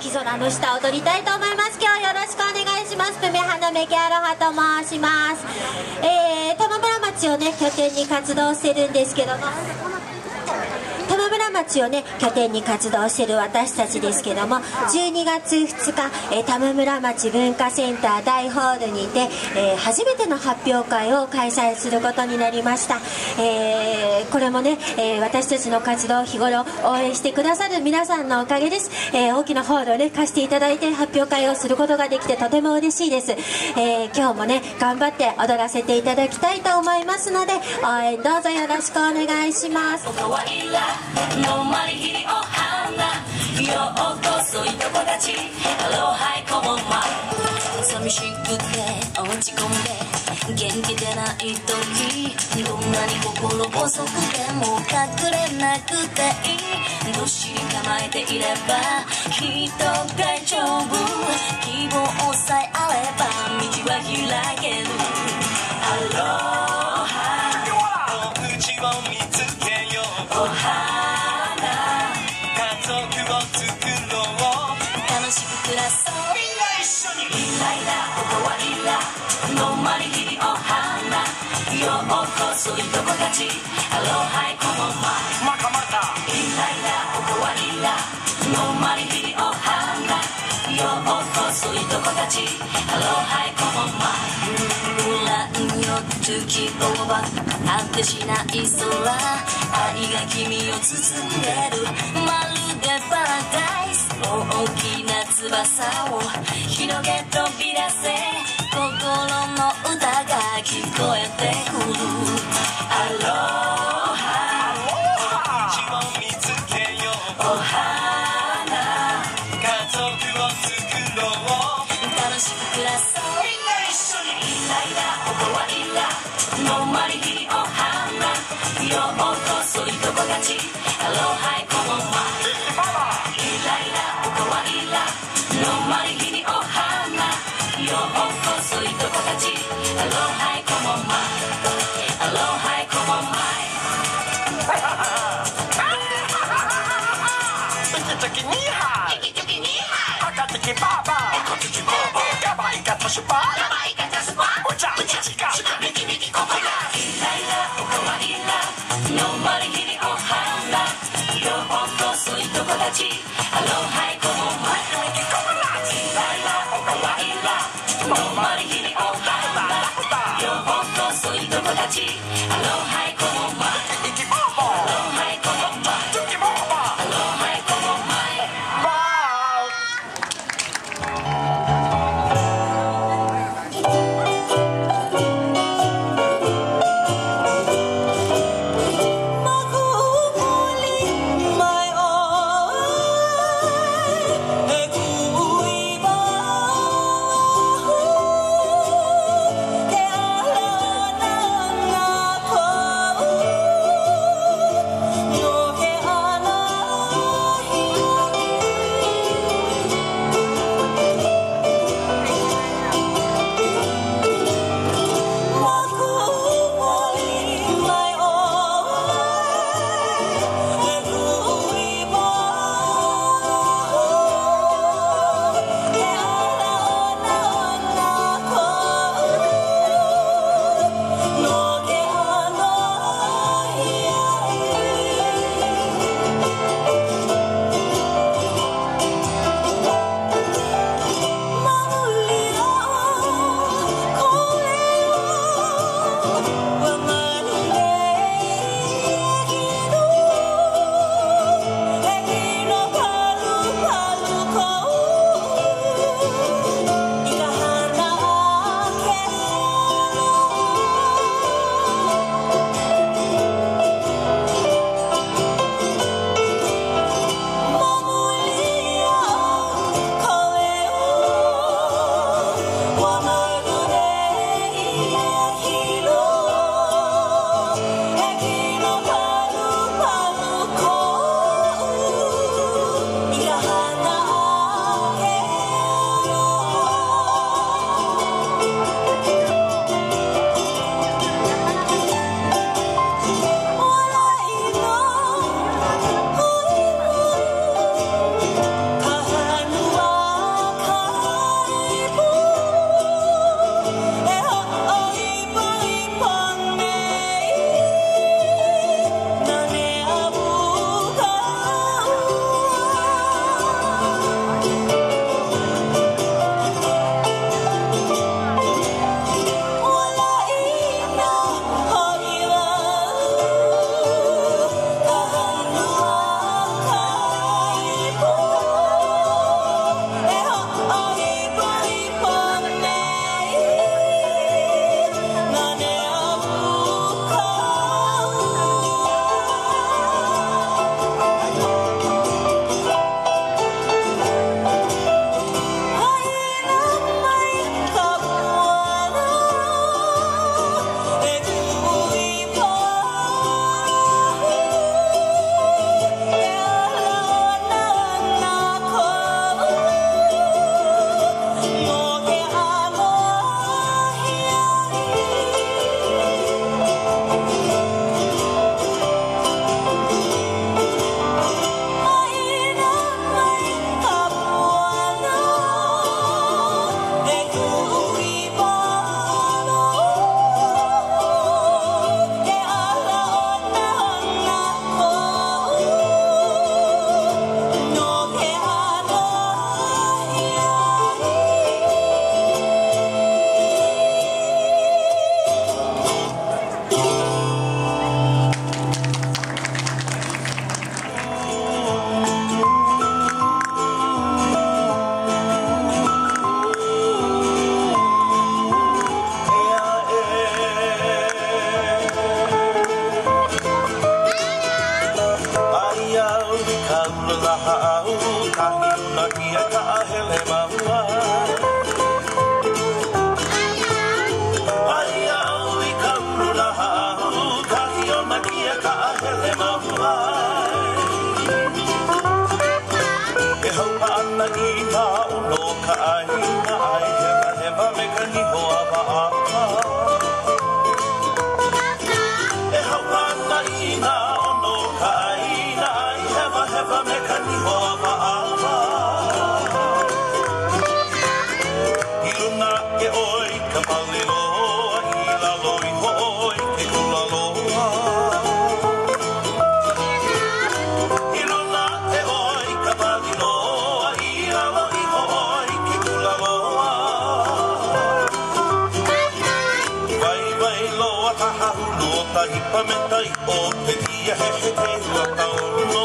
秋空の下踊りたいと思います。今日よろしくお願いします。プメハのメキアロハと申します。玉村町をね拠点に活動してるんですけども、玉村町をね拠点に活動している私たちですけども、12月2日、玉村町文化センター大ホールにて、初めての発表会を開催することになりました。これもね、私たちの活動を日頃応援してくださる皆さんのおかげです。大きなホールをね貸していただいて発表会をすることができてとても嬉しいです。今日もね頑張って踊らせていただきたいと思いますので、応援どうぞよろしくお願いします。 のまりひりおはなようこそいとこたちハローハイコモンマイ寂しくて落ち込んで元気出ない時どんなに心細くても隠れなくていいどっしり構えていればきっと大丈夫希望さえあれば道は開けるハローハイお口を見つけようおはみんな一緒にイライラここはイラのまりひりおはなようこそいとこたちハローハイコモンマイまかまかイライラここはイラのまりひりおはなようこそいとこたちハローハイコモンマイご覧よ月をば果てしない空愛が君を包んでるまるでパラダイス大きな翼を広げ飛び出せ心の歌が聞こえてくるアロハお口を見つけようお花家族を作ろう楽しく暮らそうみんな一緒にイライラここはイラのまりひりお花ようこそいとこたちハローハイコモンマイイライラここはイラのまりひりおはなようこそいとこたちハローハイコモンマイハローハイコモンマイテキテキニーハイテキテキニーハイ赤テキバーバー赤テキバーバーヤバイカトシュパーヤバイカトシュパーお茶うちちかミキミキココヤイライラここはイラのまりひりおはなようこそいとこたちハローハイコモンマイのまりひりおはなようこそいとこたちハローハイコモンマイイキボーボーハローハイコモンマイチョキボーボーハローハイコモンマイたいぱめたいおってきやへへてわかんの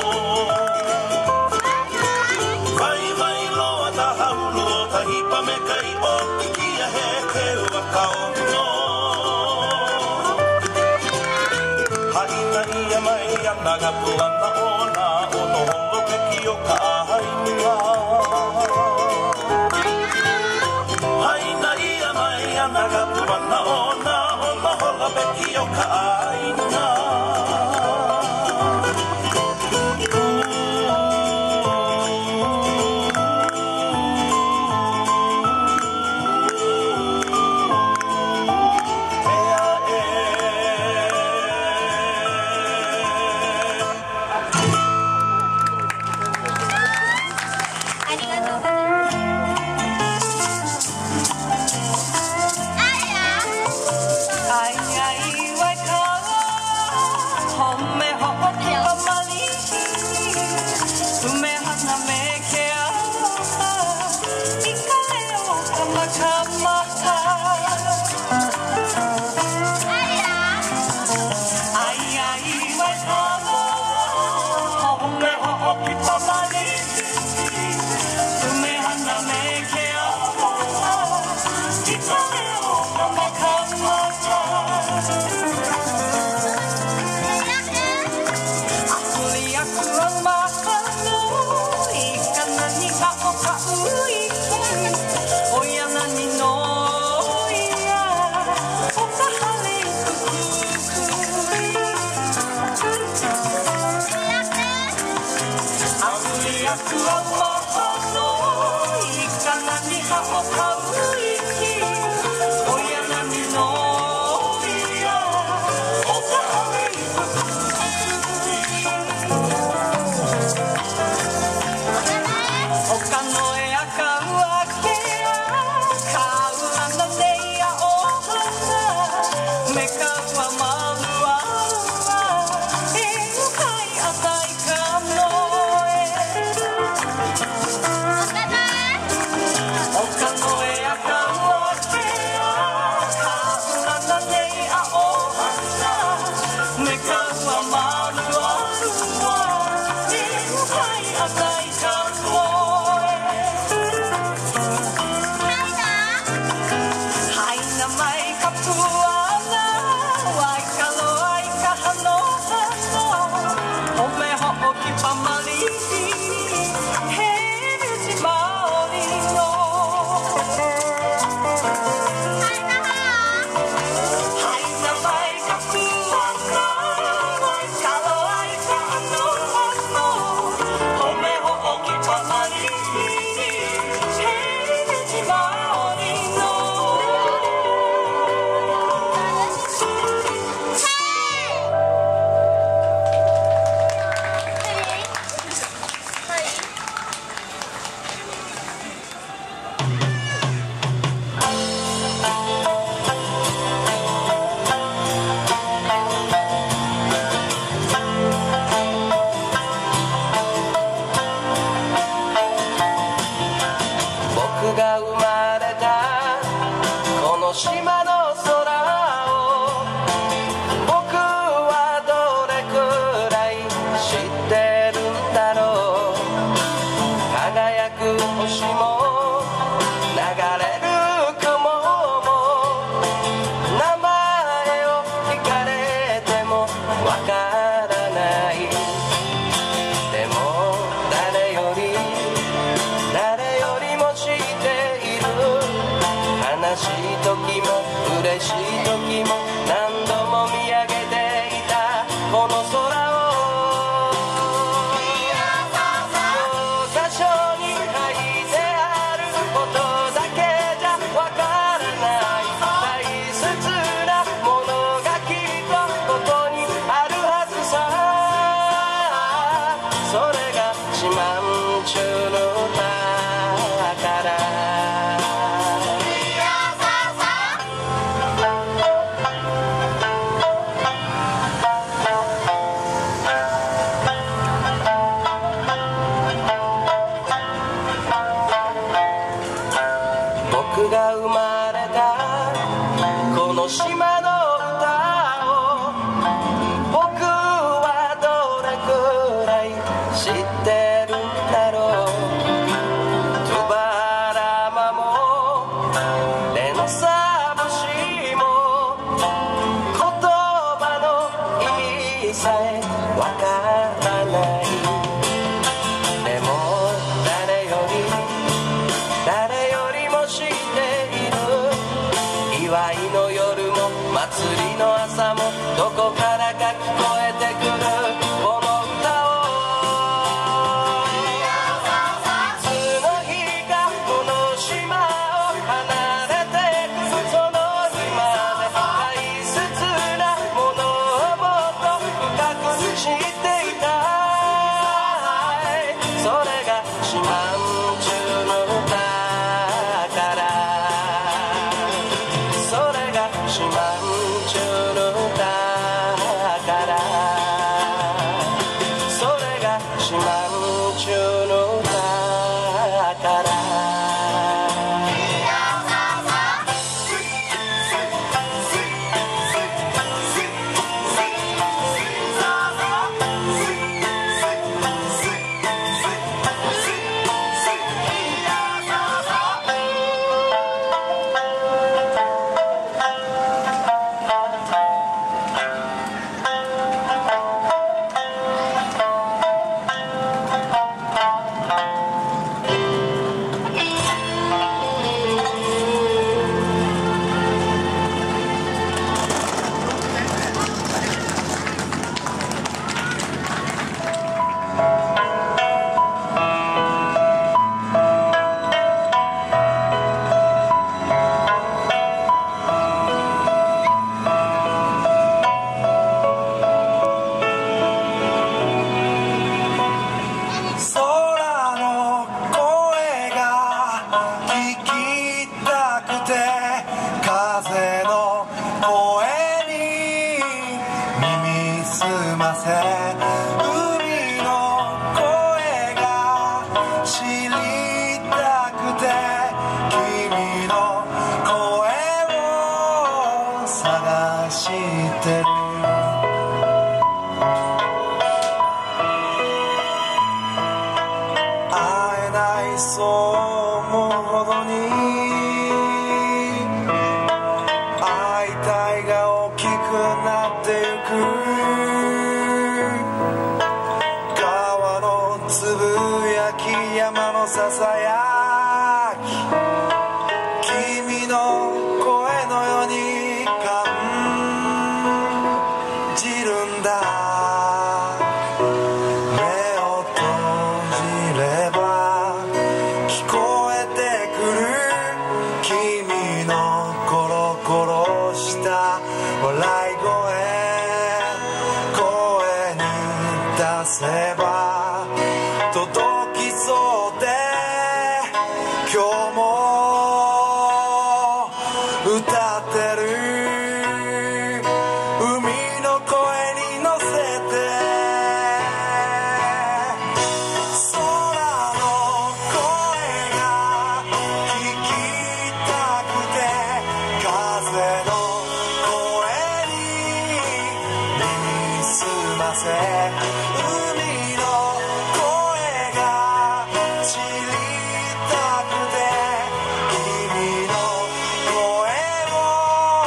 バイバイロアタハウロたいぱめかいおってきやへてわかんのはいないやまいやながぷわなおなおのほろぺきよかあいにははいないやまいやながぷわなおなおのほろぺきよかあいには島の空を僕はどれくらい知ってるんだろう。輝く星も流れる雲も名前を聞かれてもわからない。でも誰よりも知っている。悲しい時も嬉しい時も何度も見上げていたこの空を教科書に書いてあることだけじゃわからない大切なものがきっとここにあるはずさ。それが四万十の宝。僕が生まれたこの島の歌を祝いの夜も祭りの朝もどこからか聞こえてくるこの歌を夏の日がこの島を離れてくその日まで大切なものをもっと深く知っていたいそれが四万十の歌からそれが四万十の歌からそれが四万十の歌から 「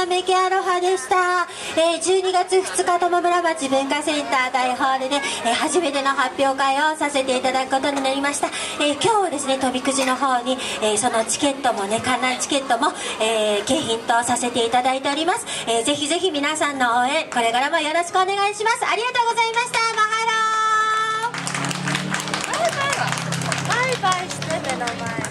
花メキアロハでした。12月2日友村町文化センター大ホールで、初めての発表会をさせていただくことになりました。今日はですね、飛びくじの方に、そのチケットもね、観覧チケットも、景品とさせていただいております。ぜひぜひ皆さんの応援、これからもよろしくお願いします。ありがとうございました。マハロー。バイバイして目の前。